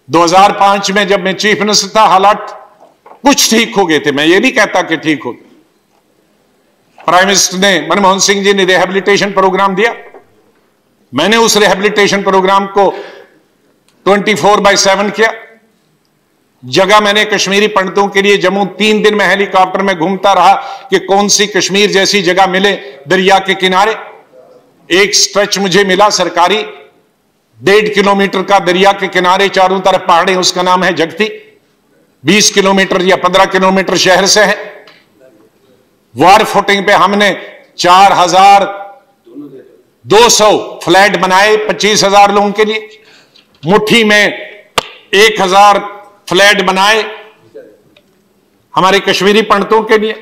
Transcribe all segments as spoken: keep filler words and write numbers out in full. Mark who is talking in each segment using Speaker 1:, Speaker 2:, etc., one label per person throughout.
Speaker 1: दो हज़ार पांच में जब मैं चीफ मिनिस्टर था, हालात कुछ ठीक हो गए थे, मैं ये नहीं कहता कि ठीक हो गए। प्राइम मिनिस्टर ने, मनमोहन सिंह जी ने रिहैबिलिटेशन प्रोग्राम दिया। मैंने उस रिहैबिलिटेशन प्रोग्राम को चौबीस बाय सात किया। जगह मैंने कश्मीरी पंडितों के लिए जम्मू, तीन दिन में हेलीकॉप्टर में घूमता रहा कि कौन सी कश्मीर जैसी जगह मिले दरिया के किनारे। एक स्ट्रेच मुझे मिला सरकारी, डेढ़ किलोमीटर का, दरिया के किनारे चारों तरफ पहाड़े, उसका नाम है जगती। बीस किलोमीटर या पंद्रह किलोमीटर शहर से है। वार फुटिंग पे हमने चार हजार दो सौ फ्लैट बनाए पच्चीस हजार लोगों के लिए। मुट्ठी में एक हजार फ्लैट बनाए हमारे कश्मीरी पंडितों के लिए।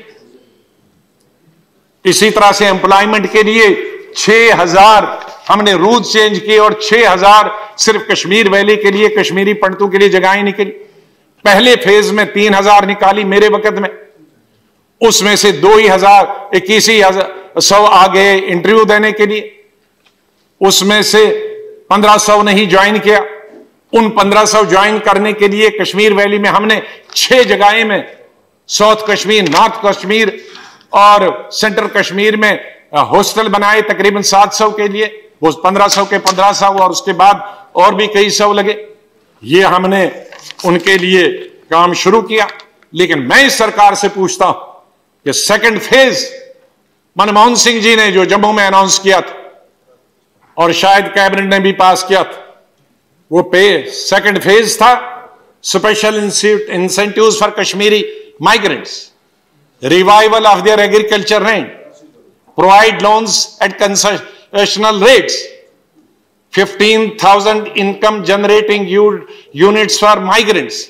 Speaker 1: इसी तरह से एम्प्लॉयमेंट के लिए छह हजार हमने रूल चेंज किए और छह हजार सिर्फ कश्मीर वैली के लिए, कश्मीरी पंडितों के लिए जगहें निकली। पहले फेज में तीन हजार निकाली मेरे वक्त में, उसमें से दो ही हजार इक्कीस ही सौ आ गए इंटरव्यू देने के लिए। उसमें से पंद्रह सौ ने ही ज्वाइन किया। उन पंद्रह सौ ज्वाइन करने के लिए कश्मीर वैली में हमने छह जगहें में, साउथ कश्मीर, नॉर्थ कश्मीर और सेंट्रल कश्मीर में हॉस्टल बनाए तकरीबन सात सौ के लिए। वो पंद्रह सौ के पंद्रह सौ और उसके बाद और भी कई सौ लगे। ये हमने उनके लिए काम शुरू किया। लेकिन मैं इस सरकार से पूछता हूं कि सेकंड फेज मनमोहन सिंह जी ने जो जम्मू में अनाउंस किया था और शायद कैबिनेट ने भी पास किया था, वो पे सेकंड फेज था special incentives for Kashmiri migrants, revival of their agriculture land, provide loans at concessional rates, fifteen thousand income generating units for migrants.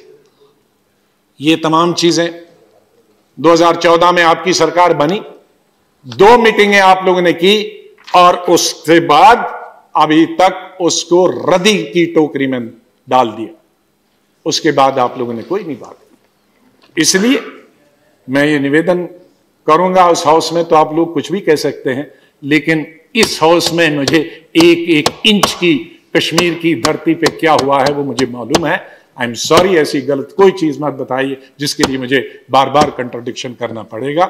Speaker 1: ये तमाम चीजें दो हज़ार चौदह में आपकी सरकार बनी, दो मीटिंगें आप लोगों ने की और उसके बाद अभी तक उसको रद्दी की टोकरी में डाल दिया। उसके बाद आप लोगों ने कोई नहीं बात की। इसलिए मैं ये निवेदन करूंगा, उस हाउस में तो आप लोग कुछ भी कह सकते हैं, लेकिन इस हाउस में मुझे एक एक इंच की कश्मीर की धरती पे क्या हुआ है वो मुझे मालूम है। आई एम सॉरी, ऐसी गलत कोई चीज मत बताइए जिसके लिए मुझे बार बार कंट्राडिक्शन करना पड़ेगा।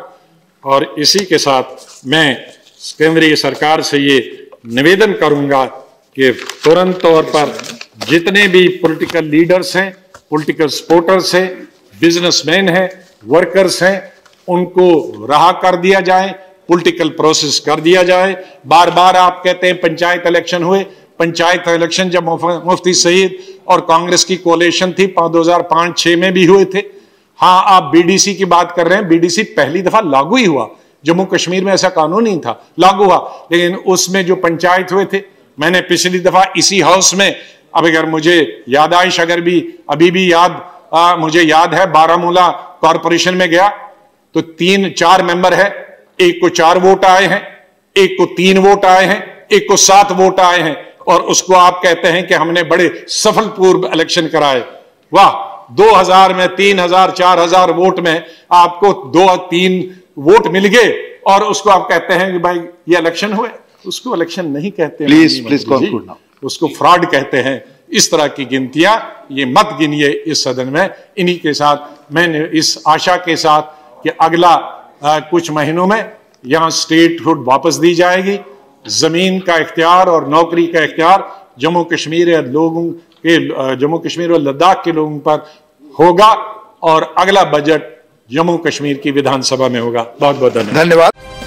Speaker 1: और इसी के साथ मैं केंद्रीय सरकार से ये निवेदन करूंगा कि तुरंत तौर पर जितने भी पॉलिटिकल लीडर्स हैं, पॉलिटिकल सपोर्टर्स हैं, बिजनेसमैन हैं, वर्कर्स हैं, उनको रहा कर दिया जाए, पॉलिटिकल प्रोसेस कर दिया जाए। बार बार आप कहते हैं पंचायत इलेक्शन हुए, पंचायत इलेक्शन जब मुफ्ती सईद और कांग्रेस की कोalition थी दो हज़ार पाँच छह में भी हुए थे। हाँ, आप बीडीसी की बात कर रहे हैं, बीडीसी पहली दफा लागू ही हुआ, जम्मू कश्मीर में ऐसा कानून नहीं था, लागू हुआ। लेकिन उसमें जो पंचायत हुए थे, मैंने पिछली दफा इसी हाउस में, अब अगर मुझे यादाइश अगर भी अभी भी याद आ, मुझे याद है, बारामूला कॉरपोरेशन में गया तो तीन चार मेंबर है, एक को चार वोट आए हैं, एक को तीन वोट आए हैं, एक को सात वोट आए हैं, और उसको आप कहते हैं कि हमने बड़े सफलपूर्व इलेक्शन कराए। वाह, दो हज़ार में तीन हज़ार चार हज़ार वोट में आपको दो तीन वोट मिल गए और उसको आप कहते हैं कि भाई ये इलेक्शन हुए। उसको इलेक्शन नहीं कहते,
Speaker 2: प्लीज प्लीज कंक्लूड नाउ,
Speaker 1: उसको फ्रॉड कहते हैं। इस तरह की गिनतियां ये मत गिनिए इस सदन में। इन्हीं के साथ मैंने इस आशा के साथ कि अगला आ, कुछ महीनों में यहां स्टेटहुड वापस दी जाएगी, जमीन का इख्तियार और नौकरी का इख्तियार जम्मू कश्मीर लोगों के, जम्मू कश्मीर और लद्दाख के लोगों पर होगा, और अगला बजट जम्मू कश्मीर की विधानसभा में होगा। बहुत बहुत धन्यवाद।
Speaker 2: धन्यवाद।